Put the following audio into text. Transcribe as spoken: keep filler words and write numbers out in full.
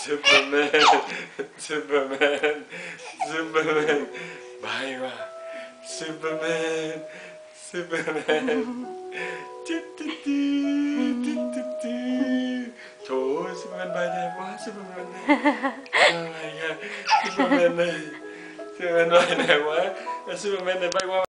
ซูเปอร์แมนซูเปอร์แมนซูเปอร์แมนบายว่าซูเปอร์แมนซูเปอร์แมนจิ๊ดจิ๊ดจิ๊ดจิ๊ดจิ๊ดโถซูเปอร์แมนบายได้ว่าซูเปอร์แมนอะไรกันซูเปอร์แมนเลยซูเปอร์แมนบายได้ว่าซูเปอร์แมนได้บายว่า